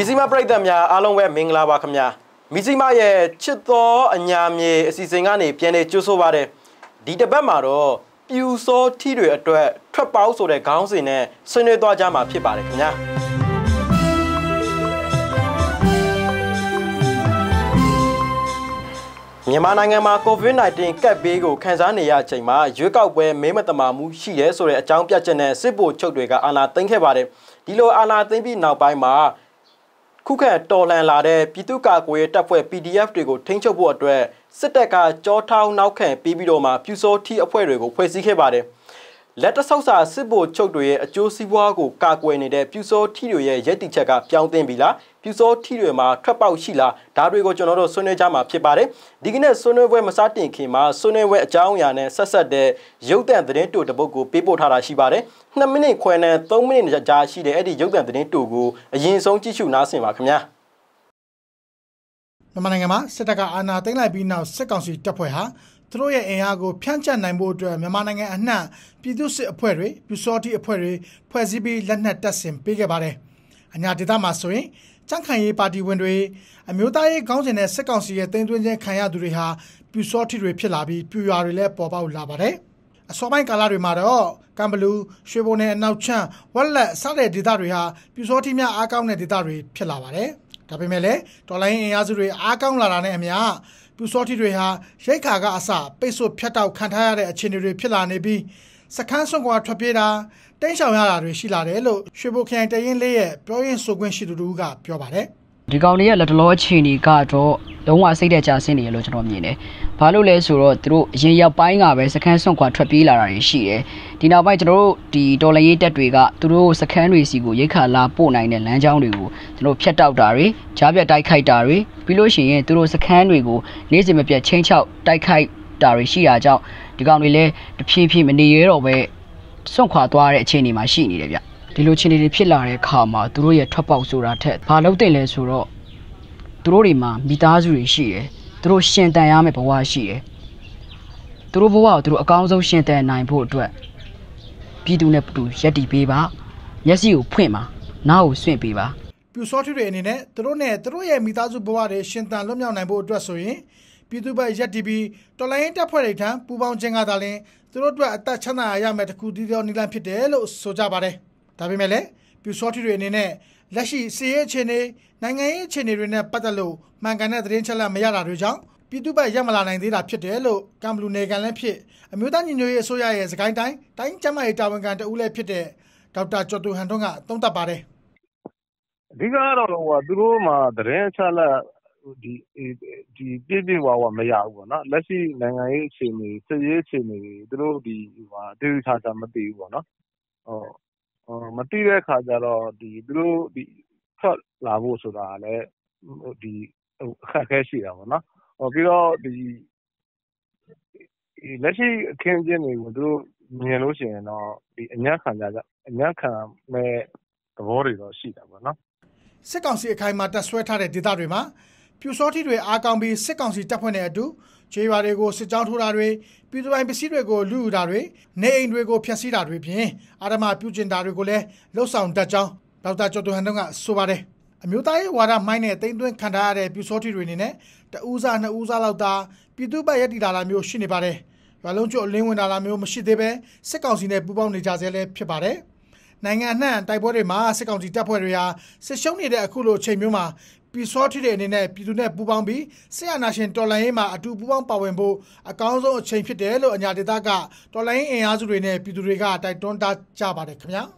Mizima Pratamia, Alonwe Mingla Bakamia. Mizima ye, Chito, Anyami, Sisingani, Piane Chusovare. Dita Bamaro, you saw Tidu at trap house or the council in a Senator Jama Pibaricania. Yamanangama COVID-19 Kabigo, Kanzania, Chima, Juka, where Mematamamu, she is or a champion, Sibo Chodriga, and I think about it. Dilo Anna Timbi now by Ma. Kuka Tolan Lade, Pituka, where tap where PDF to go, Tincho Water, Seteka, Jawtown now can, Bibidoma, Puso T. Aquarigo, Quasi. Let us also Sibo Chodre, a Josie Wago, Kakwen, the Puso Tirio, Yeti Cheka, Piantin Villa, Puso Tirioma, Trapau Shila, Dabrigo Jonoro, Sonejama, Pibare, Digina Sonowe Masatin Kima, Sonewe Jawian, Sasa de Yotan the Neto, the Bogo, People Tarashibare, Namini Quene, Tomin Jashi, the Eddie Yotan the Neto go, a yin song tissue Nasim Makamia. Manangama, Setaka Anna, think like being now second seat Tapoha. Troya Eago, Piancha Nambo, Mamananga and Na, Pidus a Puere, Pusoti a Puere, Puazibi, Lanatasim, Pigabare. And Yadama Soe, Chankai Party Wendway, a Mutai counts in a second seat, 10 Kaya Duriha, Pusoti Repilabi, Puarile Popa Labare. A Soman Calari Maro, Cambalu, Chevone and Nauchan, Walla Sade Didariha, Pusotimia account Didari, Pilabare. Tapimele, Tolain Yazuri, account Laramia. Pusoti Reha, Shakaga Asa, Peso Piatao Cantare, a Chinere Pilanebi, Sakanson Guatapeda, Tensha Shilaro, Shibukan Tayin Layer, Proin Sogwen Shiduga, Piobare. The Gaulia let Lord Chini Gato, don't want to say that Jasini, Lotomine. Palule Suro through Jia buying up as a canson quatrapilla and she. Dina by the Dolaita Triga, through secondary Sigu, Yaka La Pona in the Lanjangu, through Piatao Dari, Jabia Daikai Dari, below she through secondary go, Nizimapia change out Daikai Dari Shia Jow, the Gaunile, the PP in the year away, some quatware chini machine. The Lucini Pillar Kama, through a top out Suratet, Palotele Suro, Turima, Bitazuri she. Through Shentayame Pawashi. Through Boa through accounts of Shenta 9 port. Pidu Neptu, Shetty Piba. Yes, you, Pima. Now, Swim Piba. Pusoti in it, Trone, Troya Mitazu Boare, Shenta Lumia Nabo Drassoe, Pidu by Jettibi, Tolaenta Poreta, Puban Jengadale, Through Tachana Yamet Kudido Nilan Pitel, Sojabare. Tabimele, Pusoti in it, Lashi, CHNA, Nanga Chenirina Patalo, Mangana Renchala Mayara Rujang, Piduba Yamala and Dira Pitelo, Camlu Negan Pit, a mutant in New Soya as a kind time, Time Chama Itawanga Ule Pite, Dr. Chotu Handonga, Tonta Pare. Digaro, Druma, the Renchala, the Bibiwa Mayagona, Lassi Nanga Chini, Sayachini, Drew the Dirihata Matiwana, or Material Kajaro, the Drew the Lavo Sudale, the Kakashia, or below the Leslie came in with Mianusian or the Nyaka may avoid or see them. Second see a Kaimata sweater at Didarima, Pusoti to Akambi, second see Tapone do, Javarego, Sijan Hurare, Pidu and Besirego, Ludare, Nain Rego Piacida Ripien, Adama Pugin Darigole, Low Sound Dajan, Dr. Jotu Handonga, Subare. A mutai, what a mine at Tendon Candare, Pusoti Rinine, the Uza and Uza Lauda, Pidu by Edidalamio Shinibare, Valonjo Lewin Alamio Mashidebe, second in a Buboni Jazele Pibare. Nanga Taibore Ma, second in Taporia, Seshoni de Akulo Chemuma, Pusoti in a Pidune Bubambi, Sea Nashin Tolaima, a 2 Bubam Pawembo, a council of Champidelo and Yadidaga, Tolain and Azurine, Piduriga, Titonta Jabare.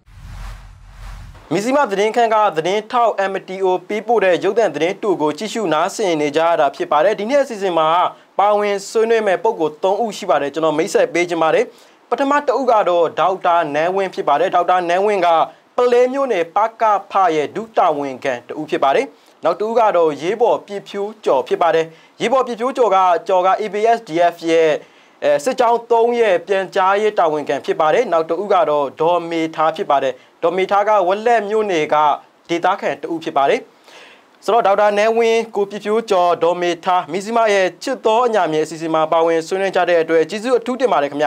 Mizima the Dinkanga, the Nintao MTO people that Jordan the Neto go Chishu Nasi and Ejada Pipare, Dinesima, Bawin, Suneme Pogo, Ton Ushibare, Jono Mesa Bejamare, Patamata Ugado, Dauta, Nawin Pipare, Dauta, Nawinga, Palemune, Paka, Paye, Duta Winken, the Upibare, now to Ugado, Yebo, Pipu, Jo, Pipare, Yebo Pipu, Joga, EBS, DF, Sejang Tong Ye, Pianjay, Tawinken, Pipare, now to Ugado, Domi Tapipare. Domitaga, Wallem Uniga, Ditakan to Upibare. So, Dauda Nawin, Kupifu, Domita, Mizima, Chito, Yami, Sisima, Bawin, Sunajade, Jizu, 2 Demaricamia.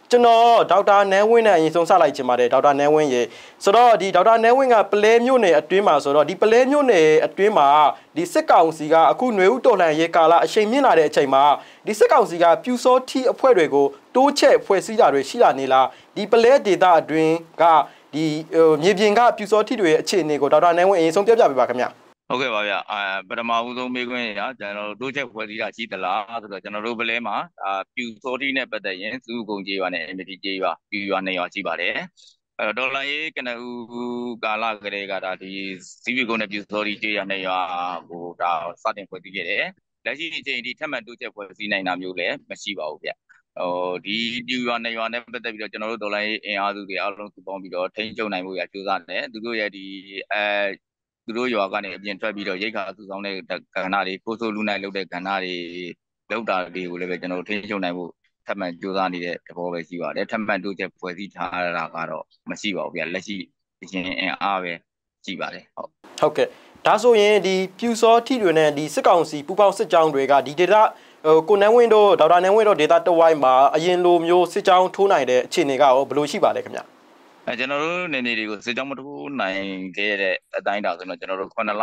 ကျွန်တော်ဒေါက်တာနန်းဝင်းနဲ့အရင်ဆုံးစလိုက်ချင်ပါတယ်ဒေါက်တာနန်းဝင်းရေဆိုတော့ဒီဒေါက်တာနန်းဝင်းကပလဲမြို့နယ်အတွင်းမှာဆိုတော့ဒီပလဲမြို့နယ်အတွင်းမှာဒီစစ်ကောင်စီကအခုຫນွေဥတော်လှန်ရေးကာလအချိန်မြင့်လာတဲ့အချိန်မှာဒီစစ်ကောင်စီကပြူစောထီအဖွဲ့တွေကိုတိုးချက်ဖွဲ့စည်းတာတွေရှိလာနေလားဒီပလဲဒေတာအတွင်းကဒီမြေပြင်ကပြူစောထီတွေရဲ့အခြေအနေကိုဒေါက်တာနန်းဝင်းအရင်ဆုံးပြောပြပေးပါခင်ဗျဟုတ်ကဲ့ပါဗျပထမဦးဆုံးမေးခွန်းရကျွန်တော်တို့တိုးချက်ဖွဲ့စည်းတာရှိသလားဆိုတော့ကျွန်တော်တို့ပလဲမှာပြူစောထီနဲ့ပတ်သက်ရင်စုကုံကြေးရွာနဲ့ MT ကြေးရွာပြူရွာ2ရွာရှိပါတယ်ဒေါ်လာရေးကနဦးကာလကလေးကဒါဒီစီဗီကုန်းနဲ့ပြူစောထီကြေးရွာ2ရွာကိုဒါစတင်ဖွဲ့စည်းခဲ့တယ်လက်ရှိအချိန်ဒီထပ်မံတိုးချက်ဖွဲ့စည်းနိုင်တာမျိုးလည်းမရှိပါဘူးဗျဒီပြူရွာ2ရွာနဲ့ပတ်သက်ပြီးတော့ကျွန်တော်တို့ဒေါ်လာရေးအင်အားစုတွေအားလုံးစုပေါင်းပြီးတော့ထိန်းချုပ်နိုင်ဖို့ရကြိုးစားတယ်သူတို့ရဲ့ဒီသူတို့ရွာကနေအပြင်ထွက်ပြီးတော့ရိတ်ခါစုဆောင်တဲ့ကဏ္ဍတွေကိုဆိုလူနိုင်လုပ်တဲ့ကဏ္ဍတွေလောက်တာတွေကိုလည်းပဲကျွန်တော်တို့ထိန်းချုပ်နိုင်ဖို့ထပ်မံကြိုးစားနေတဲ့သဘောပဲရှိပါတယ်ထပ်မံတိုးချက်ဖွဲ့စည်းထားတာကတော့မရှိပါဘူးဗျလက်ရှိအရင်အင်အားပဲရှိပါတယ်ဟုတ်ကဲ့ဒါဆိုရင်ဒီပြူစောထီတွေနဲ့ဒီစစ်ကောင်စီပူပေါင်းစစ်ကြောင်းတွေကဒီဒေတာကိုနန်းဝင်းတို့ဒေါက်တာနန်းဝင်းတို့ဒေတာတဝိုင်းမှာအရင်လိုမျိုးစစ်ကြောင်းထိုးနိုင်တဲ့အခြေအနေကရောဘယ်လိုရှိပါလဲခင်ဗျကျွန်တော်တို့နေတွေကိုစစ်ကြောင်းမထိုးနိုင်ခဲ့တဲ့အတိုင်းတာဆိုတော့ကျွန်တော်တို့9လ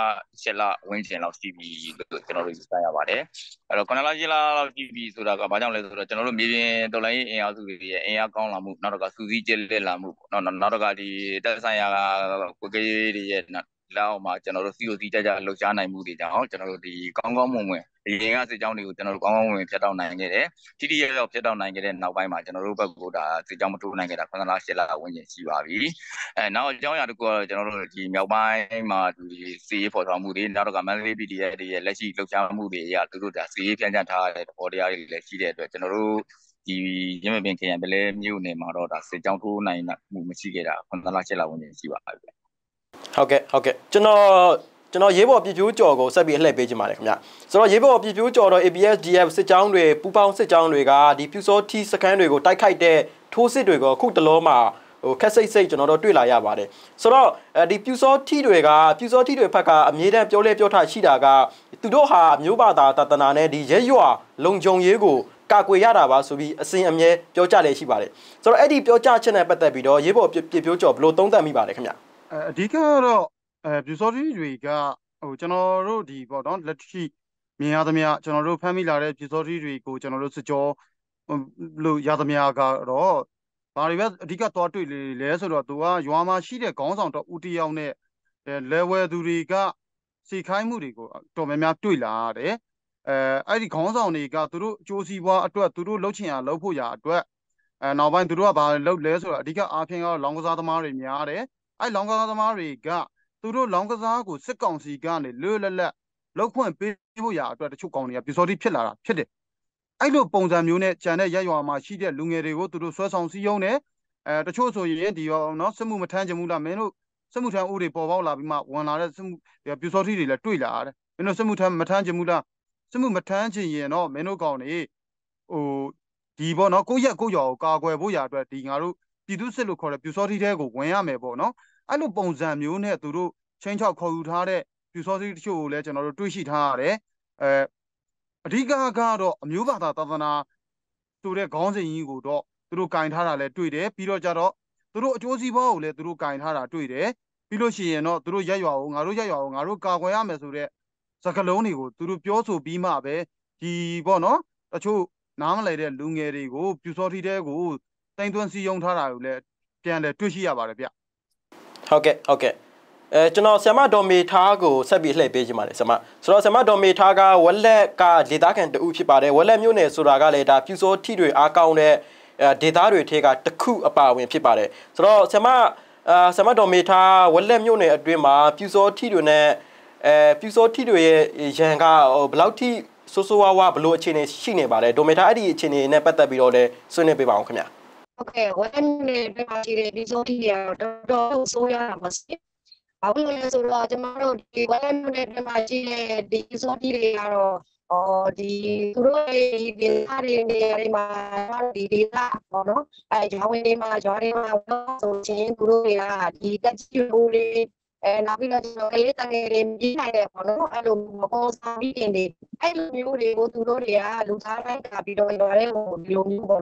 10လဝန်းကျင်လောက်ရှိပြီလို့ကျွန်တော်တို့စရပါတယ်အဲ့တော့9လ10လလောက်ရှိပြီဆိုတာကဘာကြောင့်လဲဆိုတော့ကျွန်တော်တို့မြေပြင်တော်လိုင်းအင်အားစုတွေရဲ့အင်အားကောင်းလာမှုနောက်တော့စူးစီးကျလက်လာမှုပေါ့နော်နောက်တော့ဒီတက်ဆိုင်ရာကိုကေးတွေရဲ့လောက်မှာကျွန်တော်တို့စီအိုစီကြကြလှုပ်ရှားနိုင်မှုတွေကြောင့်ကျွန်တော်တို့ဒီကောင်းကောင်းမွန်မွန်ဒီရင်ကစစ်ကြောင်းတွေကိုကျွန်တော်တို့ကောင်းကောင်းမွန်မွန်ဖြတ်တောက်နိုင်ခဲ့တယ်ထိထိရောက်ရောက်ဖြတ်တောက်နိုင်ခဲ့တဲ့နောက်ပိုင်းမှာကျွန်တော်တို့ဘက်ကဒါစစ်ကြောင်းမထိုးနိုင်ခဲ့တာ9လ10လဝန်းကျင်ရှိပါပြီနောက်အကြောင်းအရာတစ်ခုကတော့ကျွန်တော်တို့ဒီမြောက်ပိုင်းမှာဒီစီရေးဖော်ဆောင်မှုတွေနောက်တော့မန္တလေး PDF တွေရဲ့လက်ရှိလှုပ်ရှားမှုတွေအရသူတို့ဒါစီရေးပြန်ချထားတဲ့သဘောတရားတွေလည်းရှိတဲ့အတွက်ကျွန်တော်တို့ဒီရင်းမပင်ခရိုင်ပလဲမြို့နယ်မှာတော့ဒါစစ်ကြောင်းထိုးနိုင်မှုမရှိခဲ့တာ9လ10လဝန်းကျင်ရှိပါပြီဟုတ်ကဲ့ကျွန်တော်ရေးပေါ်ပြည်ပြိုးကြော်ကိုဆက်ပြီးလှည့်ပေးချင်ပါတယ်ခင်ဗျဆိုတော့ရေးပေါ်ပြည်ပြိုးကြော်တော့ ABSDF စစ်ကြောင်းတွေပူပေါင်းစစ်ကြောင်းတွေကဒီပြူစောထီစခန်းတွေကိုတိုက်ခိုက်တဲ့ထိုးစစ်တွေကိုအခုတလုံးမှာခက်စိတ်ကျွန်တော်တို့တွေ့လာရပါတယ်ဆိုတော့ဒီပြူစောထီတွေဖက်ကအမြဲတမ်းပြောလဲပြောထားရှိတာကသူတို့ဟာမျိုးဘာသာတသနာနဲ့ဒီရဲရွာလုံခြုံရေးကိုကာကွယ်ရတာပါဆိုပြီးအစဉ်အမြဲပြောကြလဲရှိပါတယ်ဆိုတော့အဲ့ဒီပြောကြချက်နဲ့ပတ်သက်ပြီးတော့ရေးပေါ်ပြည်ပြိုးကြော်ဘယ်လိုသုံးသပ်မိပါလဲခင်ဗျအဓိကတော့ပြူစောထီတွေကကျွန်တော်တို့ဒီပေါ့နော်လက်ရှိမြင်ရသမျှကျွန်တော်တို့ဖမ်းမိလာတဲ့ပြူစောထီတွေကိုကျွန်တော်တို့စကြောလို့ရသမျှကတော့ဘာတွေပဲအဓိကသွားတွေ့လဲဆိုတော့သူကရွာမှာရှိတဲ့ခေါင်းဆောင်တော့ဦးတယောက်နဲ့level သူတွေကစီခိုင်းမှုတွေကိုတော်များများတွေ့လာရတယ်အဲ့ဒီခေါင်းဆောင်တွေကသူတို့အကျိုးစီးပွားအတွက်သူတို့လှုပ်ချင်အောင်လှုပ်ဖို့ရအတွက်နောက်ပိုင်းသူတို့ကဘာလုပ်လဲဆိုတော့အဓိကအားဖြင့်ကတော့လောင်းကစားသမားတွေများတယ်အဲ့လောင်းကစားသမားတွေကသူတို့လောင်းကစားကိုစစ်ကောင်စီကနေလွတ်လပ်လောက်ခွင့်ပေးဖို့ရအတွက်တချို့ကောင်တွေကပြူစောထီဖြစ်လာတာဖြစ်တယ်အဲ့လိုပုံစံမျိုးနဲ့ကြံတဲ့ရက်ရွာမှာရှိတဲ့လူငယ်တွေကိုသူတို့ဆွဲဆောင်စည်းရုံးတယ်တချို့ဆိုရင်ဒီရောနော်စစ်မှုမထမ်းချင်ဘူးလားမင်းတို့စစ်မှုထမ်းဦးတွေပေါ်ပေါက်လာပြီးမှဝင်လာတဲ့စစ်မှုပြူစောထီတွေလည်းတွေ့လာရတယ်မင်းတို့စစ်မှုထမ်းမထမ်းချင်ဘူးလားစစ်မှုမထမ်းချင်ရင်တော့မင်းတို့ကောင်တွေဒီပေါ့နော်ကိုယ့်ရက်ကိုယ့်ရွာကိုကာကွယ်ဖို့ရအတွက်ဒီငါတို့ပြည်သူစစ်လို့ခေါ်တဲ့ပြူစောထီတဲကိုဝင်ရမယ်ပေါ့နော်အဲ့လိုပုံစံမျိုးနဲ့သူတို့ချင်းချောက်ခေါ်ယူထားတဲ့ပြူစောထီတချို့ကိုလည်းကျွန်တော်တို့တွေ့ရှိထားရတယ်အဓိကကတော့အမျိုးဘာသာသာသနာဆိုတဲ့ခေါင်းစဉ်ကြီးကိုတော့သူတို့ကင်ထားတာလည်းတွေ့တယ်ပြီးတော့ကြတော့သူတို့အကျိုးစီးပွားကိုလည်းသူတို့ကင်ထားတာတွေ့တယ်ပြီးလို့ရှိရင်တော့သူတို့ရက်ရွာကိုငါတို့ရက်ရွာကိုငါတို့ကာကွယ်ရမယ်ဆိုတဲ့စကားလုံးတွေကိုသူတို့ပြောဆိုပြီးမှပဲဒီပေါ့နော်တချို့နားမလည်တဲ့လူငယ်တွေကိုပြူစောထီတဲကိုတိုင်သွင်းစည်းရုံးထားတာကိုလည်းပြန်လည်းတွေ့ရှိရပါတယ်ဗျဟုတ်ကဲ့ကျွန်တော်ဆရာမဒေါ်မေထားကိုဆက်ပြီးလှည့်ပေးချင်ပါတယ်ဆရာမဆိုတော့ဆရာမဒေါ်မေထားကဝက်လက်ကဒေသခံတဦးဖြစ်ပါတယ်ဝက်လက်မြို့နယ်ဆိုတာကလည်းဒါပြူစောထီတွေအားကောင်းတဲ့ဒေသတွေထဲကတစ်ခုအပါအဝင်ဖြစ်ပါတယ်ဆိုတော့ဆရာမဒေါ်မေထားဝက်လက်မြို့နယ်အတွင်းမှာပြူစောထီတွေနဲ့ပြူစောထီတွေရဲ့ရန်ကဘယ်လောက်ထိဆိုးဆိုးဝါးဝါဘလို့အခြေအနေရှိနေပါလဲဒေါ်မေထားအဲ့ဒီအခြေအနေနဲ့ပတ်သက်ပြီးတော့လည်းဆွေးနွေးပေးပါအောင်ခင်ဗျာဟုတ်ကဲ့ဝက်နယ်ပြပါရှိတဲ့ပြူစောထီတွေကတော့တော်တော်ဆိုးရတာပါဘာလို့လဲဆိုတော့ကျွန်တော်တို့ဒီဝက်နယ်ပြပါရှိတဲ့ဒီပြူစောထီတွေကတော့ဒီသူတို့ဒီဒေသတွေနေရာတွေမှာဒီဒေသပေါ့နော်ရွာဝင်တွေမှာဆိုချင်းသူတို့တွေကဒီတက်ကြီးဦးတွေနောက်ပြီးတော့ကျွန်တော်ကလေးတငယ်တွေပြီးနိုင်တယ်ပေါ့နော်အဲ့လိုပေါ်ဆောင်ပြီးတင်တွေအဲ့လိုမျိုးတွေကိုသူတို့တွေကလူသားတိုင်းကပြီးတော့ရွာထဲကိုဒီလိုမျိုးပေါ့နော်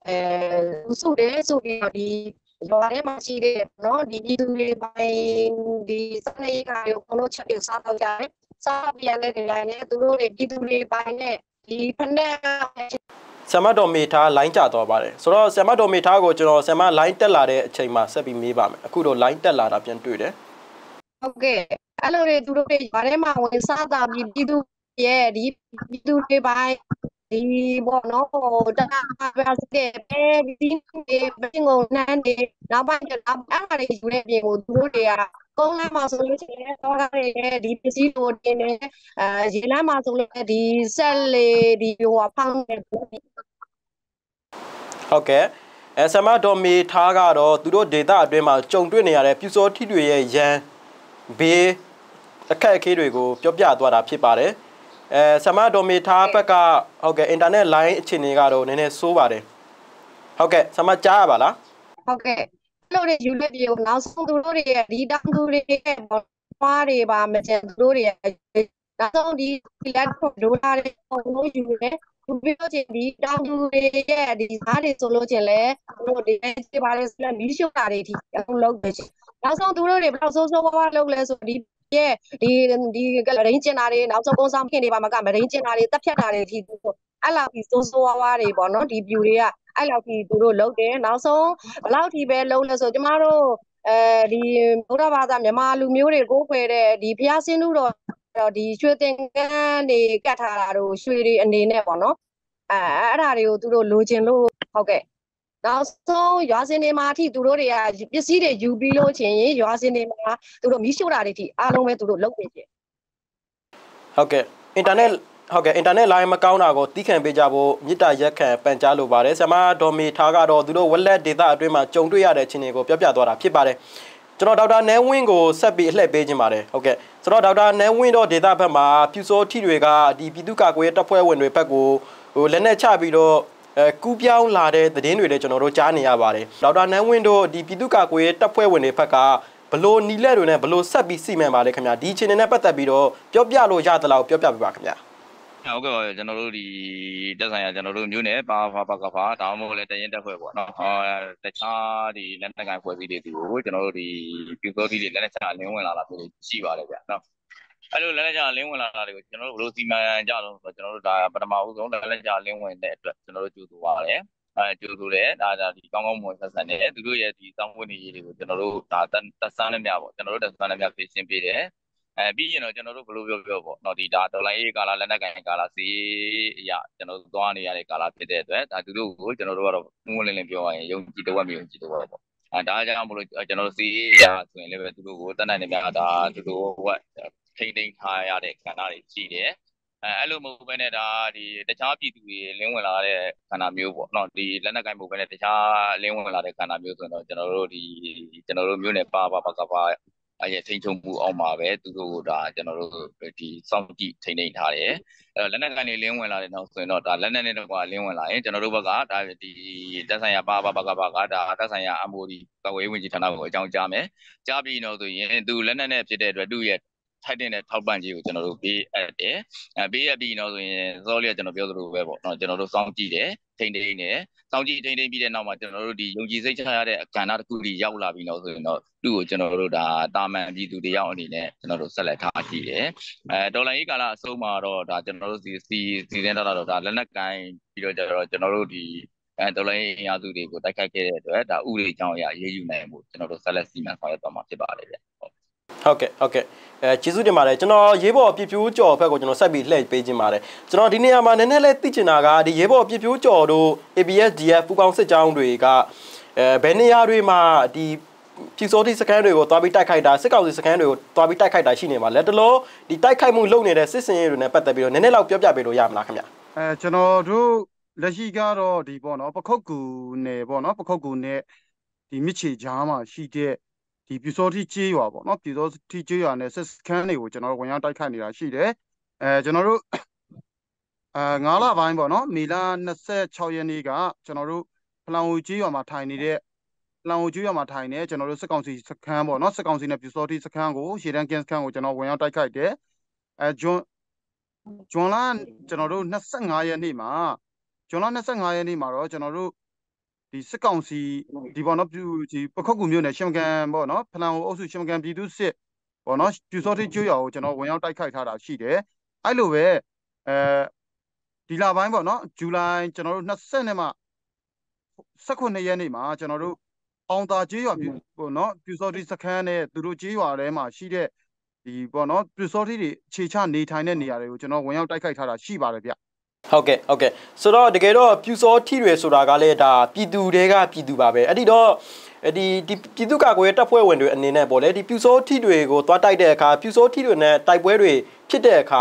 စုတယ်ဆိုပြီးတော့ဒီရွာထဲမှာရှိတဲ့နော်ဒီပြည်သူတွေပိုင်းဒီစနေကရောဘလို့ချက်ပြစားတော့ကြတယ်စားပြရတဲ့နေရာနဲ့သူတို့တွေပြည်သူတွေပိုင်းနဲ့ဒီဖက်နဲ့ဆမ်မတော်မေထားလိုင်းကျသွားပါတယ်ဆိုတော့ဆမ်မတော်မေထားကိုကျွန်တော်ဆမ်မလိုင်းတက်လာတဲ့အချိန်မှာဆက်ပြီးမေးပါမယ်အခုတော့လိုင်းတက်လာတာပြန်တွေ့တယ်ဟုတ်ကဲ့အဲ့လိုတွေသူတို့တွေရွာထဲမှာဝင်စားတာပြည်သူရဲ့ဒီပြည်သူတွေပိုင်းဒီဘောနော်တနာပါစတဲ့ဒီဘင်းကိုနန်းနေနောက်ပိုင်းကျတော့အဲ့ဒါတွေယူတဲ့ပြင်ကိုသူတို့တွေကကုန်းလမ်းမှာဆိုလို့ရှိရင်တော့ရတယ်ဒီပစ္စည်းကိုတင်နေရေလမ်းမှာဆိုလို့ဒီဆက်လေဒီဟိုဖောင်းနေဟုတ်ကဲ့ဆမ်မတော်မေထားကတော့သူတို့ဒေတာအတွင်းမှာကြုံတွေ့နေရတဲ့ပြူစောထီတွေရဲ့ရန်ဘေးအခက်အခဲတွေကိုပြောပြသွားတာဖြစ်ပါတယ်ဆမ်မတော်မေထားဘက်ကဟုတ်ကဲ့အင်တာနက်လိုင်းအခြေအနေကတော့နည်းနည်းဆိုးပါတယ်ဟုတ်ကဲ့ဆမ်မကြားရပါလားဟုတ်ကဲ့လို့တွေယူလက်ပြေကိုနောက်ဆုံးသူတို့တွေရဲ့ဒီတောင်သူတွေရဲ့ဘာတွေပါမကျန်သူတို့တွေရဲ့နောက်ဆုံးဒီလက်ဒိုလာတွေပုံလို့ယူတယ်သူပြောချင်ဒီတောင်သူတွေရဲ့ဒီဈားတွေဆိုလို့ချင်လဲသူတို့ဒီတွေပါလဲဆိုလဲမီးရှို့တာတွေအထိအလုံးလုံးတယ်နောက်ဆုံးသူတို့တွေဘယ်တော့ဆိုးဆိုးဝါးဝါးလုပ်လဲဆိုဒီရဲ့ဒီရင်းကျင်တာတွေနောက်ဆုံးပုံစံခင်တွေပါမကမရင်းကျင်တာတွေတက်ဖြတ်တာတွေအထိအဲ့လောက်ပြီးဆိုးဆိုးဝါးဝါးတွေပေါ့နော်ဒီ view တွေကအဲ့လောက်ကြီးသူတို့လုပ်တယ်နောက်ဆုံးဘယ်လောက်ထိပဲလုံးလဲဆိုကျမတို့ဒီဗုဒ္ဓဘာသာမြန်မာလူမျိုးတွေကိုဖွယ်တဲ့ဒီဘုရားဆင်းသူတော်ဒီရွှေသင်္ကန်းတွေကတ်ထားတာတို့ရွှေတွေအနေနဲ့ပေါ့နော်အဲ့ဒါတွေကိုသူတို့လိုချင်လို့ဟုတ်ကဲ့နောက်ဆုံးရွာစင်တွေမှာအထိသူတို့တွေကပစ္စည်းတွေယူပြီးလို့ချင်းရွာစင်တွေမှာသူတို့မီးရှို့တာတွေအထိအားလုံးပဲသူတို့လုပ်နေကြဟုတ်ကဲ့အင်တာနက်ဟုတ်ကဲ့အင်တာနက်လိုင်းမကောင်းတာကိုတီးခံပေးကြဖို့မြစ်တာရက်ခံပန်ကြားလိုပါတယ်ဆမ်မဒေါ်မီထားကတော့သူတို့ဝက်လက်ဒေတာအတွင်းမှာကြုံတွေ့ရတဲ့အခြေအနေကိုပြောပြသွားတာဖြစ်ပါတယ်ကျွန်တော်ဒေါက်တာနဲဝင်းကိုဆက်ပြီးအလှည့်ပေးခြင်းပါတယ်ဟုတ်ကဲ့ဆိုတော့ဒေါက်တာနဲဝင်းတော့ဒေတာဘက်မှာပြူစောထီတွေကဒီပြည်သူ့ကာကွယ်ရေးတပ်ဖွဲ့ဝင်တွေဘက်ကိုလက်နက်ချပြီးတော့ကူးပြောင်းလာတဲ့သတင်းတွေလည်းကျွန်တော်တို့ကြားနေရပါတယ်ဒေါက်တာနဲဝင်းတို့ဒီပြည်သူ့ကာကွယ်ရေးတပ်ဖွဲ့ဝင်တွေဘက်ကဘလို့နီလက်တွေနဲ့ဘလို့ဆက်ပြီးစီမံပါလဲခင်ဗျာဒီအခြေအနေနဲ့ပတ်သက်ပြီးတော့ပြောပြလို့ရသလားပြောပြပေးပါခင်ဗျာဟုတ်ကဲ့ကျွန်တော်တို့ဒီတက်ဆိုင်ရာကျွန်တော်တို့မျိုးနဲ့ပါကဖာဒါမှမဟုတ်လည်းတရင်တက်ဖွဲ့ပေါ့နော်တခြားဒီလက်နက်ကိုင်ဖွဲ့စည်းတွေဒီကိုကျွန်တော်တို့ဒီပြူစောတီတွေလက်နက်ချလင်းဝင်လာတာမျိုးရှိပါတယ်ဗျနော်အဲ့လိုလက်လက်ချလင်းဝင်လာတာတွေကိုကျွန်တော်တို့ဘယ်လိုစီမံကြတော့ဆိုတော့ကျွန်တော်တို့ဒါပထမဦးဆုံးလက်လက်ချလင်းဝင်တဲ့အတွက်ကျွန်တော်တို့ကြိုးဆိုပါတယ်ကြိုးဆိုတယ်ဒါဒီကောင်းကောင်းမွန်ဆက်ဆက်နေသူတို့ရဲ့ဒီစောင်းဝင်နေရေးတွေကိုကျွန်တော်တို့ဒါတက်ဆန်းနေမြပေါ့ကျွန်တော်တို့တက်ဆန်းနေမြဖြည့်ရှင်းပေးတယ်ပြီးရင်တော့ကျွန်တော်တို့ဘယ်လိုပြောပေါ့နော်ဒီဒါဒေါ်လာရေးကာလာလက်နက်ကိုင်ကာလာစီအရာကျွန်တော်တို့သွားနေရတဲ့ကာလာဖြစ်တဲ့အတွက်ဒါသူတို့ကိုကျွန်တော်တို့ကတော့ငွေလင်းပြောရရင်ယုံကြည်တော့မယုံကြည်တော့ပေါ့ဒါကြောင့်မလို့ကျွန်တော်တို့စီအရာဆိုရင်လည်းပဲသူတို့ကိုတတ်နိုင်နေမြတာသူတို့ဟိုထိန်းထားရတဲ့ခန္ဓာတွေရှိတယ်အဲ့လိုမဟုတ်ဘဲနဲ့ဒါဒီတခြားပြည်သူတွေလင်းဝင်လာတဲ့ခန္ဓာမျိုးပေါ့နော်ဒီလက်နက်ကိုင်မဟုတ်ဘဲနဲ့တခြားလင်းဝင်လာတဲ့ခန္ဓာမျိုးဆိုတော့ကျွန်တော်တို့မျိုးနဲ့ပါကပါအဲ့ထိန်ချုံမှုအောင်မှာပဲသူတို့ကဒါကျွန်တော်တို့ဒီစောင့်ကြည့်ထိန်းသိမ်းထားတယ်အဲ့တော့လက်နက်ကန်တွေလင်းဝင်လာတဲ့နောက်ဆိုရင်တော့ဒါလက်နက်နဲ့တော့လင်းဝင်လာရင်ကျွန်တော်တို့ဘက်ကဒါဒီတက်ဆိုင်ရာပါကဒါတက်ဆိုင်ရာအမိုဒီကာကွယ်ရေးဝန်ကြီးဌာနကိုအကြောင်းကြားမယ်ကြားပြီးတော့ဆိုရင်သူလက်နက်နဲ့ဖြစ်တဲ့အတွက်သူ့ရဲ့ထိုက်တဲ့ထောက်ပံ့ကြေးကိုကျွန်တော်တို့ပေးအပ်တယ်ပေးအပ်ပြီးတော့ဆိုရင်စောလေးကကျွန်တော်ပြောသလိုပဲပေါ့နော်ကျွန်တော်တို့စောင့်ကြည့်တယ်ထိန်းသိမ်းတယ်စောင့်ကြည့်ထိန်းသိမ်းပြီးတဲ့နောက်မှာကျွန်တော်တို့ဒီယုံကြည်စိတ်ချရတဲ့အခမ်းအနားတစ်ခုကြီးရောက်လာပြီးတော့ဆိုရင်တော့သူ့ကိုကျွန်တော်တို့ဒါတာမန်ပြည်သူတယောက်အနေနဲ့ကျွန်တော်တို့ဆက်လက်ထားကြည့်တယ်ဒေါ်လာရေးကာလအဆုံးမှာတော့ဒါကျွန်တော်တို့စီစဉ်ထားတာတော့ဒါလက်နက်ကိုင်ပြီးတော့ကျွန်တော်တို့ဒီဒေါ်လာရေးအင်အားစုတွေကိုတိုက်ခိုက်ခဲ့တဲ့အတွက်ဒါဥပဒေကြောင်းအရရေးယူနိုင်မှုကျွန်တော်တို့ဆက်လက်စီမံဆောင်ရွက်သွားမှာဖြစ်ပါတယ်ဗျဟုတ်ကဲ့ကျေးဇူးတင်ပါတယ်ကျွန်တော်ရေးပေါ်ပြပြိုးကြော်ဘက်ကိုကျွန်တော်ဆက်ပြီးလှည့်ပေးခြင်းပါတယ်ကျွန်တော်ဒီနေရာမှာနည်းနည်းလေးသိချင်တာကဒီရေးပေါ်ပြပြိုးကြော်တို့ ABSDF ပူပေါင်းစစ်ကြောင်းတွေကဘယ်နေရာတွေမှာဒီပြူစောတိစကန်တွေကိုတွားပြီးတိုက်ခိုက်တာစစ်ကောင်စီစကန်တွေကိုတွားပြီးတိုက်ခိုက်တာရှိနေမှာလက်တလုံးဒီတိုက်ခိုက်မှုလုပ်နေတဲ့စစ်စင်ရေးတွေနဲ့ပတ်သက်ပြီးတော့နည်းနည်းလောက်ပြောပြပေးလို့ရမလားခင်ဗျကျွန်တော်တို့လက်ရှိကတော့ဒီပေါ့နော်ပခုတ်ကူနယ်ပေါ့နော်ပခုတ်ကူနယ်ဒီမြစ်ချေကြားမှာရှိတဲ့ဒီပြူစောတိကျေးရွာပေါ့နော်ပြူစောတိကျေးရွာနဲ့စစ်ခန်းတွေကိုကျွန်တော်တို့ဝင်ရောက်တိုက်ခိုက်နေတာရှိတယ်ကျွန်တော်တို့9လပိုင်းပေါ့နော်မေလ26ရက်နေ့ကကျွန်တော်တို့ဖလောင်ဝူကျေးရွာမှာထိုင်နေတဲ့ကျွန်တော်တို့စစ်ကောင်စီစခန်းပေါ့နော်စစ်ကောင်စီနဲ့ပြူစောတိစခန်းကိုရှေ့တန်းကင်းစခန်းကိုကျွန်တော်ဝင်ရောက်တိုက်ခိုက်တယ်ဂျွန်လကျွန်တော်တို့25ရက်နေ့မှာတော့ကျွန်တော်တို့ဒီစစ်ကောင်စီဒီပေါ့နော်ဒီပခုတ်ကူမျိုးနဲ့ရှင်ကန်ပေါ့နော်ဖလန်အုပ်စုရှင်ကန်ပြည်သူစစ်ပေါ့နော်ပြူစောတိကျွော်ကိုကျွန်တော်ဝင်ရောက်တိုက်ခိုက်ထားတာရှိတယ်အဲ့လိုပဲဒီလပိုင်းပေါ့နော်ဇူလိုင်ကျွန်တော်တို့20နဲ့မှ18ရက်နေ့မှာကျွန်တော်တို့အောင်သာကျေးရွာပေါ့နော်ပြူစောတိစခန်းနဲ့သူတို့ကျေးရွာထဲမှာရှိတဲ့ဒီပေါ့နော်ပြူစောတိတွေခြေချနေထိုင်တဲ့နေရာတွေကိုကျွန်တော်ဝင်ရောက်တိုက်ခိုက်ထားတာရှိပါတယ်ဗျဟုတ်ကဲ့ဆိုတော့တကယ်တော့ပြူစောထိတွေဆိုတာကလည်းဒါပြည်သူတွေကပြည်သူပါပဲအဲ့ဒီတော့ဒီပြည်သူ့ကာကွယ်တပ်ဖွဲ့ဝင်တွေအနေနဲ့ပေါ့လေဒီပြူစောထိတွေကိုသွားတိုက်တဲ့အခါပြူစောထိတွေနဲ့တိုက်ပွဲတွေဖြစ်တဲ့အခါ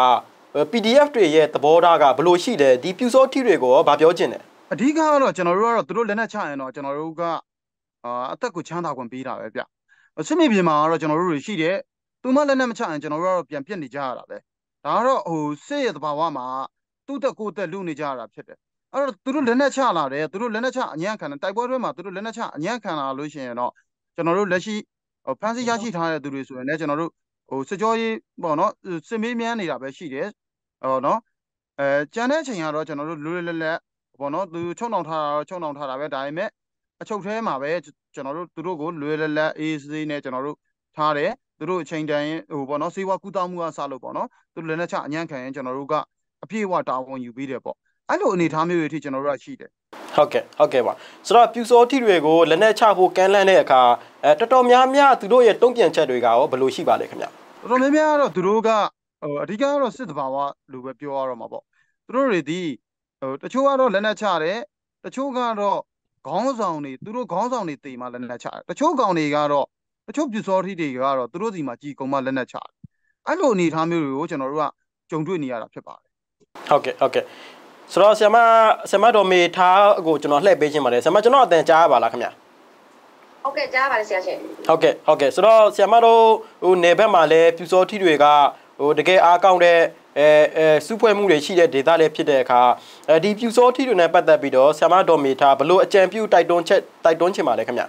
PDF တွေရဲ့သဘောထားကဘယ်လိုရှိလဲဒီပြူစောထိတွေကိုရောဗာပြောချင်တယ်အဓိကကတော့ကျွန်တော်တို့ကတော့သူတို့လက်နက်ချရင်တော့ကျွန်တော်တို့ကအသက်ကိုချမ်းသာခွင့်ပေးတာပဲဗျစစ်မြေပြင်မှာကတော့ကျွန်တော်တို့တွေရှိတယ်သူမှလက်နက်မချရင်ကျွန်တော်တို့ကတော့ပြန်ပြစ်နေကြရတာပဲဒါကတော့စစ်ရဲ့သဘာဝမှာသူ့တက်ကိုယ်တက်လူနေကြရတာဖြစ်တယ်အဲ့တော့သူတို့လက်နက်ချလာတယ်သူတို့လက်နက်ချအညံ့ခံတယ်တိုက်ပွဲတွေမှာသူတို့လက်နက်ချအညံ့ခံလာလို့ရှိရင်တော့ကျွန်တော်တို့လက်ရှိဖမ်းဆီးရရှိထားတဲ့သူတွေဆိုရင်လည်းကျွန်တော်တို့စစ်ကြောရေးပေါ့နော်စစ်မေးမြန်းနေတာပဲရှိတယ်နော်ကြံတဲ့အချိန်ကတော့ကျွန်တော်တို့လွယ်လွယ်လက်ပေါ့နော်သူချုံနှောင်ထားတာပဲဒါပေမဲ့အချုပ်ထဲမှာပဲကျွန်တော်တို့သူတို့ကိုလွယ်လွယ်လက်အေးစေးနဲ့ကျွန်တော်တို့ထားတယ်သူတို့အချိန်တန်ပေါ့နော်စေဝါကူတောင်းမှုကစလို့ပေါ့နော်သူတို့လက်နက်ချအညံ့ခံရင်ကျွန်တော်တို့ကအပြည့်အဝတာဝန်ယူပြီးတယ်ပေါ့အဲ့လိုအနေထားမျိုးတွေအထိကျွန်တော်တို့ကရှိတယ်ဟုတ်ကဲ့ပါဆိုတော့ပြူစောထိတွေကိုလက်နက်ချဖို့ကမ်းလှမ်းတဲ့အခါတော်တော်များများသူတို့ရဲ့တုံ့ပြန်ချက်တွေကရောဘယ်လိုရှိပါလဲခင်ဗျတော်တော်များများကတော့သူတို့ကအဓိကကတော့စစ်တဘာဝလိုပဲပြောရတော့မှာပေါ့သူတို့တွေဒီတချို့ကတော့လက်နက်ချတယ်တချို့ကတော့ခေါင်းဆောင်တွေသူတို့ခေါင်းဆောင်တွေတေမှလက်နက်ချတယ်တချို့ကောင်တွေကတော့တချို့ပြူစောထိတွေကတော့သူတို့စီမှာကြီးကုံမှလက်နက်ချတယ်အဲ့လိုအနေထားမျိုးတွေကိုကျွန်တော်တို့ကကြုံတွေ့နေရတာဖြစ်ပါတယ်ဟုတ်ကဲ့ဆိုတော့ဆရာမတော်မေထားကိုကျွန်တော်လှည့်ပေးခြင်းပါတယ်ဆရာမကျွန်တော်အတန်ကြားရပါလားခင်ဗျဟုတ်ကဲ့ကြားပါတယ်ဆရာရှင်ဟုတ်ကဲ့ဆိုတော့ဆရာမတို့နေဘက်မှာလည်းပြူစောထိတွေကတကယ်အားကောင်းတဲ့စုဖွဲ့မှုတွေရှိတဲ့ဒေသလေးဖြစ်တဲ့အခါဒီပြူစောထိတွေနဲ့ပတ်သက်ပြီးတော့ဆရာမတော်မေထားဘလို့အကြံပြုတိုက်တွန်းချင်ပါလဲခင်ဗျ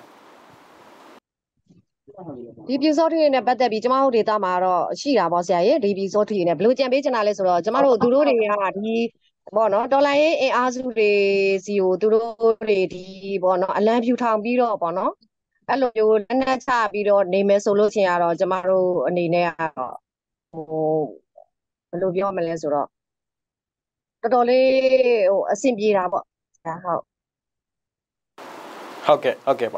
ဒီပြူစောထီတွေနဲ့ပတ်သက်ပြီးကျမတို့ဒေသမှာတော့ရှိတာပေါ့ဆရာရဲ့ဒီပြူစောထီတွေနဲ့ဘယ်လိုကြံပေးချင်တာလဲဆိုတော့ကျမတို့သူတို့တွေကဒီပေါ့နော်ဒေါ်လာရေးအင်အားစုတွေစီကိုသူတို့တွေဒီပေါ့နော်အလံဖြူထောင်ပြီးတော့ပေါ့နော်အဲ့လိုမျိုးလက်နက်ချပြီးတော့နေမယ်ဆိုလို့ရှိရင်တော့ကျမတို့အနေနဲ့ကတော့ဘယ်လိုပြောမလဲဆိုတော့တော်တော်လေးအဆင်ပြေတာပေါ့ဟုတ်ကဲ့ပါ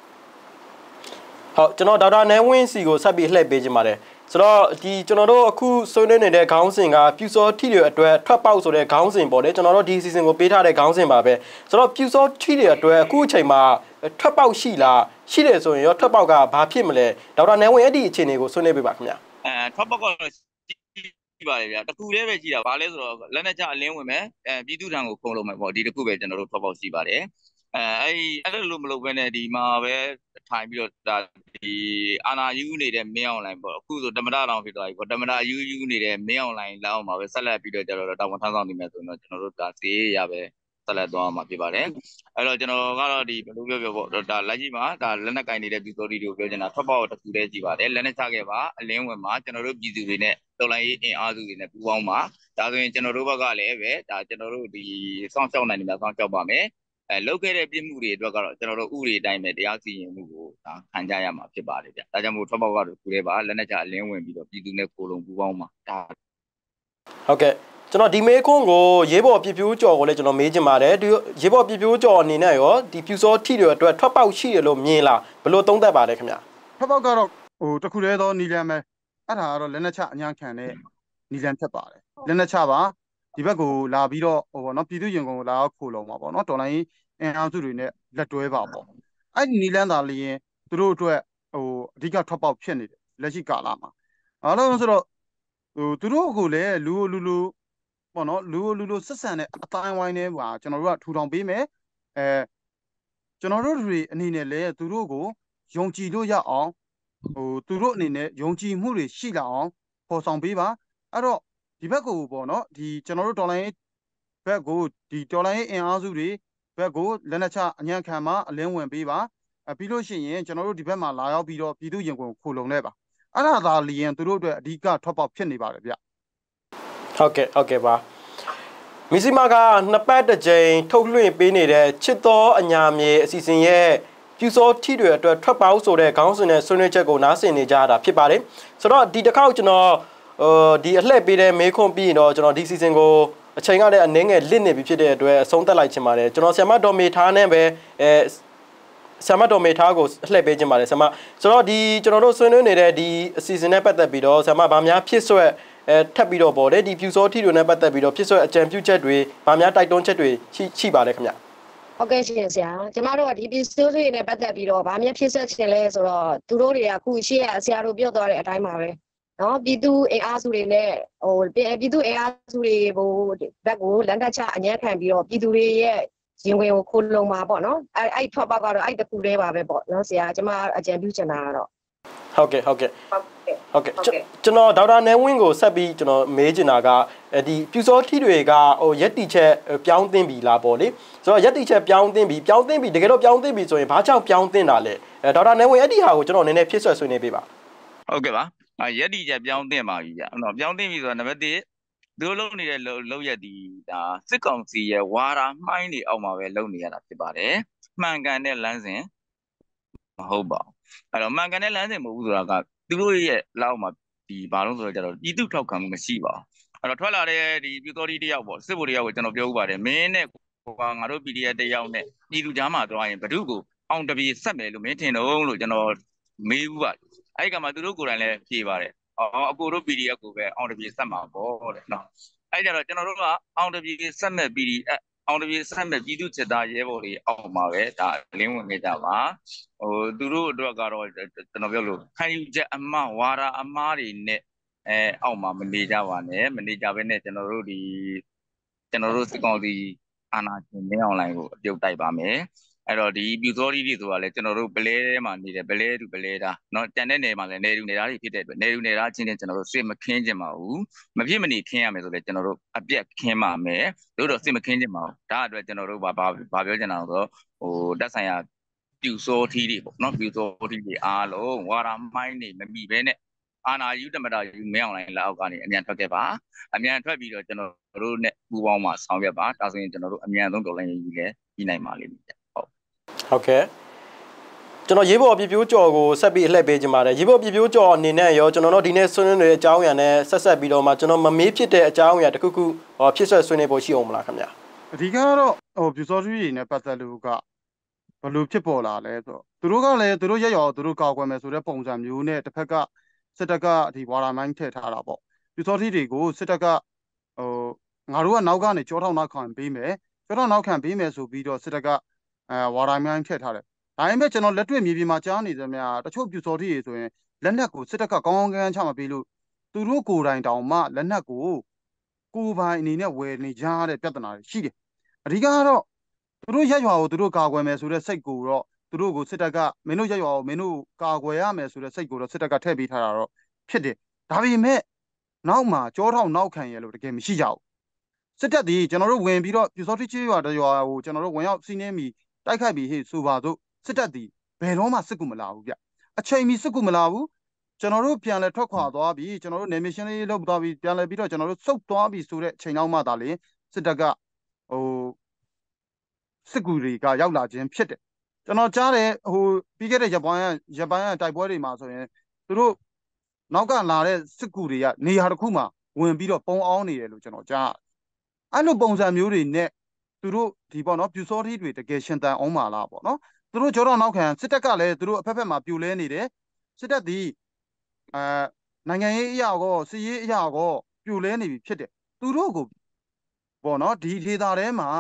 ဟုတ်ကျွန်တော်ဒေါက်တာနန်းဝင်းစီကိုဆက်ပြီးလှည့်ပေးခြင်းပါတယ်ဆိုတော့ဒီကျွန်တော်တို့အခုဆွေးနွေးနေတဲ့ခေါင်းစဉ်ကပြူစောထိတွေအတွက်ထွက်ပေါက်ဆိုတဲ့ခေါင်းစဉ်ပေါ့လေကျွန်တော်တို့ဒီ season ကိုပေးထားတဲ့ခေါင်းစဉ်ပါပဲဆိုတော့ပြူစောထိတွေအတွက်အခုအချိန်မှာထွက်ပေါက်ရှိလားရှိတယ်ဆိုရင်ရောထွက်ပေါက်ကဘာဖြစ်မလဲဒေါက်တာနန်းဝင်းအဲ့ဒီအခြေအနေကိုဆွေးနွေးပေးပါခင်ဗျထွက်ပေါက်ကတော့ရှိပါလေဗျာတခုတည်းပဲရှိတာဘာလဲဆိုတော့လက်နဲ့ချအလင်းဝင်မယ်ပြည်သူ့ထံကိုခုံလုံးမယ်ပေါ့ဒီတခုပဲကျွန်တော်တို့ထွက်ပေါက်ရှိပါတယ်အဲ့လိုမလုပ်ဘဲနဲ့ဒီမှာပဲထိုင်ပြီးတော့ဒါဒီအာနာယူနေတဲ့မင်းအွန်လိုင်းပေါ့အခုဆိုဓမ္မတာတောင်ဖြစ်သွားပြီပေါ့ဓမ္မတာယူနေတဲ့မင်းအွန်လိုင်းလောက်မှာပဲဆက်လက်ပြီးတော့ကျတော့တာဝန်ထမ်းဆောင်နေမယ်ဆိုတော့ကျွန်တော်တို့ဒါစေးရပဲဆက်လက်သွားမှာဖြစ်ပါတယ်အဲ့တော့ကျွန်တော်ကတော့ဒီဘယ်လိုပြောပေါ့ဒါလက်ရှိမှာဒါလက်နက်ကင်နေတဲ့ပြည်သူတွေကိုပြောချင်တာထွက်ပေါက်တစ်ခုတည်းရှိပါတယ်လက်နက်ချခဲ့ပါအလင်းဝင်မှာကျွန်တော်တို့ပြည်သူတွေနဲ့တော်လိုင်းရေးအင်အားစုတွေနဲ့ပူးပေါင်းပါဒါဆိုရင်ကျွန်တော်တို့ဘက်ကလည်းပဲဒါကျွန်တော်တို့ဒီစောင့်ရှောက်နိုင်နေတာစောင့်ရှောက်ပါမယ်လုပ်ခဲ့တဲ့ပြစ်မှုတွေအတွက်ကတော့ကျွန်တော်တို့ဥပဒေအတိုင်းပဲတရားစီရင်မှုကိုဒါခံကြရမှာဖြစ်ပါတယ်ဗျ။ဒါကြောင့်မို့ထွက်ပေါက်ကတော့ခုလေးပါလက်နက်ချအလင်းဝင်ပြီးတော့ပြည်သူနဲ့ကိုလုံးပူးပေါင်းမှာဒါဟုတ်ကဲ့ကျွန်တော်ဒီမေးခွန်းကိုရေးပေါ်ပြပြိုးကြော်ကိုလည်းကျွန်တော်မေးချင်ပါတယ်ဒီရေးပေါ်ပြပြိုးကြော်အနေနဲ့ရောဒီပြူစောထိတွေအတွက်ထွက်ပေါက်ရှိတယ်လို့မြင်လားဘယ်လိုသုံးသပ်ပါလဲခင်ဗျထွက်ပေါက်ကတော့တခုတည်းသောနီလန်ပဲအဲ့ဒါကတော့လက်နက်ချအညာခံတဲ့နီလန်ဖြစ်ပါတယ်လက်နက်ချပါဒီဘက်ကိုလာပြီးတော့ပေါ့နော်ပြည်သူရင်ကုန်ကိုလာတော့ခိုးလုံးပါပေါ့နော်ဒေါ်လာရေးအင်အားစုတွေနဲ့လက်တွဲပါပေါ့အဲ့ဒီနီလန်သာလျင်သူတို့အတွက်အဓိကထွက်ပေါက်ဖြစ်နေတယ်လက်ရှိကာလမှာအဲ့လိုဆိုတော့သူတို့ကိုလည်းလူပေါ့နော်လူဆက်ဆံတဲ့အတိုင်းဝိုင်းထဲမှာကျွန်တော်တို့ကထူထောင်ပေးမယ်ကျွန်တော်တို့တွေအနေနဲ့လည်းသူတို့ကိုယုံကြည်လို့ရအောင်သူတို့အနေနဲ့ယုံကြည်မှုတွေရှိလာအောင်ပေါ်ဆောင်ပေးပါအဲ့တော့ဒီဘက်ကိုပေါ့နော်ဒီကျွန်တော်တို့ဒေါ်လာရေးဘက်ကိုဒီဒေါ်လာရေးအင်အားစုတွေဘက်ကိုလက်နက်ချအညံ့ခံမှာအလင်းဝင်ပေးပါပြီးလို့ရှိရင်ကျွန်တော်တို့ဒီဘက်မှာလာရောက်ပြီးတော့ပြည်သူရင်ကုန်ခိုလုံနေပါအဲ့ဒါသာလျင်သူတို့အတွက်အဓိကထွက်ပေါက်ဖြစ်နေပါတယ်ဗျဟုတ်ကဲ့ပါ Missy Maga, Napata Jane, totally Benny, Chito, and Yami, season ye. You saw Tidu to a trap house or a council and Sonacha go Nasi in the Jada, Pipari. So, did the couch no the Atleti may compete or this season go a chain out and then a linear which they do a song like Chimare. General Samado Metane, Samado Metago, Slebe Jimare, Sama. So, the General Sonone, the season at the Bido, Sama Bamia Piso. Tabido board, if you saw Tidu never Tabido, Piso, a champion chatway, Bamia, I don't chatway, Chiba. Okay, yes, yeah. Tomorrow, if you still in a better video, I'm your piece of chillers or Turoria, who she has a build or a time away. No, be do a azure or be do a azure board, that would and that chat and yet can be or be do a you will call my bono. I talk about I the Kureva bought, no, see, a champion. Okay.ကျွန်တော်ဒေါက်တာနေဝင်းကိုဆက်ပြီးကျွန်တော်မေးချင်တာကဒီပြူစောထီတွေကဟိုရက်တီချက်ပြောင်းသင်းပြီလားပေါ့လေဆိုတော့ရက်တီချက်ပြောင်းသင်းပြီတကယ်တော့ပြောင်းသင်းပြီဆိုရင်ဘာကြောင့်ပြောင်းသင်းတာလဲဒေါက်တာနေဝင်းအဲ့ဒီဟာကိုကျွန်တော်နည်းနည်းဖြည့်ဆွဲဆွေးနွေးပေးပါဟုတ်ကဲ့ပါရက်တီချက်ပြောင်းသင်းပါပြီဗျနော်ပြောင်းသင်းပြီဆိုတော့နံပါတ်1သူတို့လုပ်နေတဲ့လုပ်ရက်ဒီဒါစစ်ကောင်စီရဲ့ဝါရာမှိုင်းနေအောင်မှာပဲလုပ်နေရတာဖြစ်ပါတယ်မှန်ကန်တဲ့လမ်းစဉ်မဟုတ်ပါဘူးအဲ့တော့မှန်ကန်တဲ့လမ်းစဉ်မဟုတ်ဘူးဆိုတာကသူတို့ရဲ့လောက်မှာဒီဘာလို့ဆိုတော့ကျတော့ပြည်သူထောက်ခံမှုမရှိပါဘူးအဲ့တော့ထွက်လာတဲ့ဒီပြူတော်တီတယောက်ပေါ့စစ်ဗိုလ်တယောက်ကိုကျွန်တော်ပြောဥပါတယ်မင်းနဲ့ငါတို့ PDF တယောက်နဲ့ပြည်သူကြားမှာသွားရင်ဘဒုကိုအောင်တပြေဆက်မယ်လို့မင်းထင်တော့လို့ကျွန်တော်မေးဥပါအဲ့ဒီကမှသူတို့ကိုယ်တိုင်လည်းဖြေပါတယ်အကိုတို့ PDF ကိုပဲအောင်တပြေဆက်မှာပေါ့တဲ့နော်အဲ့ကြတော့ကျွန်တော်တို့ကအောင်တပြေဆက်မဲ့ PDF အောင်တပြေဆက်မဲ့ပြည်သူစစ်သားရဲဘော်တွေအောက်မှာပဲဒါလင်းဝင်နေကြပါသူတို့အတွက်ကတော့ကျွန်တော်ပြောလို့ခံယူချက်အမှားဝါရာအမှားတွေနဲ့အောက်မှာမနေကြပါနဲ့မနေကြဘဲနဲ့ကျွန်တော်တို့စစ်ကောင်စီအာဏာရှင်မင်းအွန်လိုင်းကိုအပြုတ်တိုက်ပါမယ်အဲ့တော့ဒီပြူစောတီတွေဆိုတာလဲကျွန်တော်တို့ပလဲထဲမှာနေတယ်ပလဲတူပလဲတာเนาะတန်တဲ့နယ်မှာလဲနေတူနေတာတွေဖြစ်တဲ့အတွက်နေတူနေတာချင်းချင်းကျွန်တော်တို့စစ်မခင်းခြင်းပါဘူးမဖြစ်မနေခင်းရမယ်ဆိုလဲကျွန်တော်တို့အပြက်ခင်းပါမယ်တို့တော့စစ်မခင်းခြင်းပါဘူးဒါအတွက်ကျွန်တော်တို့ဘာပြောချင်တာလဲဆိုတော့တက်ဆိုင်ရာပြူစောတီတွေပေါ့เนาะပြူစောတီတွေအားလုံးဝါရာမိုင်းနေမမိဘဲနဲ့အာနာယူတမတာယူမင်းအောင်လိုင်းလောက်ကနေအမြန်ထွက်ခဲ့ပါအမြန်ထွက်ပြီးတော့ကျွန်တော်တို့နဲ့ပူပေါင်းမှာဆောင်ရွက်ပါဒါဆိုရင်ကျွန်တော်တို့အမြန်ဆုံးတော်လိုင်းယူလဲပြီးနိုင်ပါလိမ့်မယ်ဟုတ်ကဲ့ကျွန်တော်ရေးပေါ်ပြပြိုးကြော်ကိုဆက်ပြီးအလှည့်ပေးခြင်းပါတယ်ရေးပေါ်ပြပြိုးကြော်အနေနဲ့ရောကျွန်တော်တို့ဒီနေ့ဆွေးနွေးနေတဲ့အကြောင်းအရာနဲ့ဆက်ပြီးတော့မှကျွန်တော်မမေးဖြစ်တဲ့အကြောင်းအရာတစ်ခုခုဖြစ်ဆွေးနွေးဖို့ရှိအောင်မလားခင်ဗျာအဓိကတော့ပြူစောထီတွေနဲ့ပတ်သက်လို့ကဘယ်လိုဖြစ်ပေါ်လာလဲဆိုတော့သူတို့ကလည်းသူတို့ရက်ရောသူတို့ကောက်ကွယ်မယ်ဆိုတဲ့ပုံစံမျိုးနဲ့တစ်ဖက်ကစစ်တပ်ကဒီဝါရာမိုင်းထည့်ထားတာပေါ့ပြူစောထီတွေကိုစစ်တပ်ကငါတို့ကနောက်ကနေကြောထောက်နောက်ခံပေးမယ်ဆိုပြီးတော့စစ်တပ်ကဝါရာမိုင်းထည့်ထားတယ်ဒါပေမဲ့ကျွန်တော်လက်တွေ့မြေပြင်မှာကြားနေသမျှတချို့ပြူစောထီတွေဆိုရင်လက်နက်ကိုစစ်တပ်ကကောင်းကောင်းချမပေးလို့သူတို့ကိုယ်တိုင်တောင်မှလက်နက်ကိုကိုယ်ပိုင်အနေနဲ့ဝယ်နေကြတဲ့ပြဿနာတွေရှိတယ်အဓိကကတော့သူတို့ရက်ရွာကိုသူတို့ကာကွယ်မယ်ဆိုတဲ့စိတ်ကိုတော့သူတို့ကိုစစ်တပ်ကမင်းတို့ရက်ရွာကိုမင်းတို့ကာကွယ်ရမယ်ဆိုတဲ့စိတ်ကိုတော့စစ်တပ်ကထည့်ပေးထားတာတော့ဖြစ်တယ်ဒါပေမဲ့နောက်မှာကြောထောက်နောက်ခံရလို့တကယ်မရှိကြဘူးစစ်တပ်ဒီကျွန်တော်တို့ဝင်ပြီးတော့ပြူစောထီချေရွာတရွာကိုကျွန်တော်တို့ဝင်ရောက်စီးနှင်းပြီးတိုက်ခိုက်ပြီးဟေ့ဆိုပါစို့စစ်တပ်ဒီဘယ်တော့မှစစ်ကူမလာဘူးဗျအချိန်မီစစ်ကူမလာဘူးကျွန်တော်တို့ပြန်လဲထွက်ခွာသွားပြီးကျွန်တော်တို့နေမရှင်လေးလုပ်သွားပြီးပြန်လဲပြီးတော့ကျွန်တော်တို့စုတ်သွားပြီးဆိုတဲ့ချိန်နောက်မှသာလေစစ်တပ်ကစစ်ကူတွေကရောက်လာခြင်းဖြစ်တယ်ကျွန်တော်ကြားတယ်ပြီးခဲ့တဲ့ရက်ပိုင်းတိုက်ပွဲတွေမှာဆိုရင်သူတို့နောက်ကလာတဲ့စစ်ကူတွေကနေရာတစ်ခုမှာဝင်ပြီးတော့ပုံအောင်နေတယ်လို့ကျွန်တော်ကြားအဲ့လိုပုံစံမျိုးတွေနဲ့သူတို့ဒီပေါ့နော်ပြူစောထီတွေတကယ်ရှင်တန်အောင်ပါလားပေါ့နော်သူတို့ကြောတော့နောက်ခံစစ်တပ်ကလည်းသူတို့အဖက်ဖက်မှာပြိုလဲနေတယ်စစ်တပ်ဒီနိုင်ငံရေးအရာကောစစ်ရေးအရာကောပြိုလဲနေပြီဖြစ်တယ်သူတို့ကိုပေါ့နော်ဒီဒေသထဲမှာ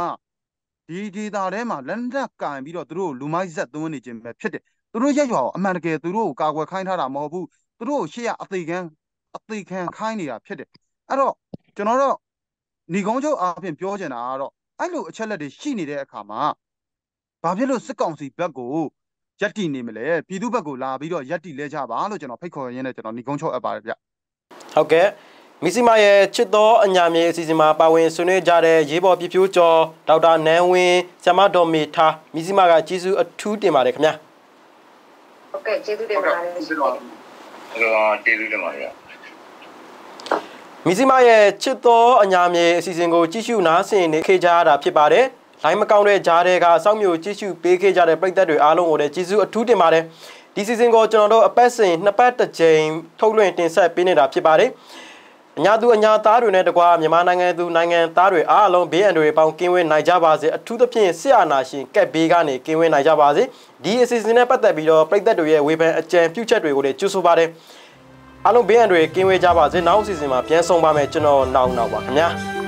လက်နက်ကင်ပြီးတော့သူတို့လူမိုက်ဆက်သွင်းနေခြင်းပဲဖြစ်တယ်သူတို့ရက်ရွာအမှန်တကယ်သူတို့ကိုကာကွယ်ခိုင်းထားတာမဟုတ်ဘူးသူတို့ရှေ့ကအသေးခံခိုင်းနေတာဖြစ်တယ်အဲ့တော့ကျွန်တော်တို့ညီကုန်းချုပ်အားဖြင့်ပြောချင်တာကတော့အဲ့လိုအချက်လက်တွေရှိနေတဲ့အခါမှာဘာဖြစ်လို့စစ်ကောင်စီဘက်ကိုရက်တီနေမလဲပြည်သူဘက်ကိုလာပြီးတော့ရက်တီလဲကြပါလို့ကျွန်တော်ဖိတ်ခေါ်ရင်းနဲ့ကျွန်တော်ညီကုန်းချုပ်အပ်ပါတယ်ဗျဟုတ်ကဲ့မီစီမာရဲ့ချစ်တော်အညာမြေအစီအစဉ်မှာပါဝင်ဆွေးနွေးကြတဲ့ရေးပေါ်ပြပြိုးကျော်ဒေါက်တာနန်းဝင်းဆရာမဒေါ်မေထားမီစီမာကကျေးဇူးအထူးတင်ပါတယ်ခင်ဗျာဟုတ်ကဲ့ကျေးဇူးတင်ပါတယ်ကျေးဇူးတင်ပါတယ်မီစီမာရဲ့ချစ်တော်အညာမြေအစီအစဉ်ကိုကြည့်ရှုနားဆင်နေခဲ့ကြရတာဖြစ်ပါတယ်။လိုင်းမကောင်းတဲ့ဂျားတွေကစောင့်မျိုးကြည့်ရှုပေးခဲ့ကြတဲ့ပရိသတ်တွေအားလုံးကိုလည်းကျေးဇူးအထူးတင်ပါတယ်။ဒီစီစဉ်ကိုကျွန်တော်တို့အပတ်စဉ်နှစ်ပတ်တစ်ကြိမ်ထုတ်လွှင့်တင်ဆက်ပေးနေတာဖြစ်ပါတယ်။အညာသူအညာသားတွေနဲ့တကွာမြန်မာနိုင်ငံသူနိုင်ငံသားတွေအားလုံးဘေးအန္တရာယ်ပေါင်းကင်းဝေးနိုင်ကြပါစေ။အထူးသဖြင့်ဆရာနာရှင်ကက်ဘေးကနေကင်းဝေးနိုင်ကြပါစေ။ဒီအစီအစဉ်နဲ့ပတ်သက်ပြီးတော့ပရိသတ်တွေရဲ့ဝေဖန်အကြံပြုချက်တွေကိုလည်းကြိုဆိုပါတယ်။အားလုံးဘေးအန္တရာယ်ကင်းဝေးကြပါစေ။နောက်အစီအစဉ်မှာပြန်ဆုံပါမယ်ကျွန်တော်နောက်ပါခင်ဗျာ။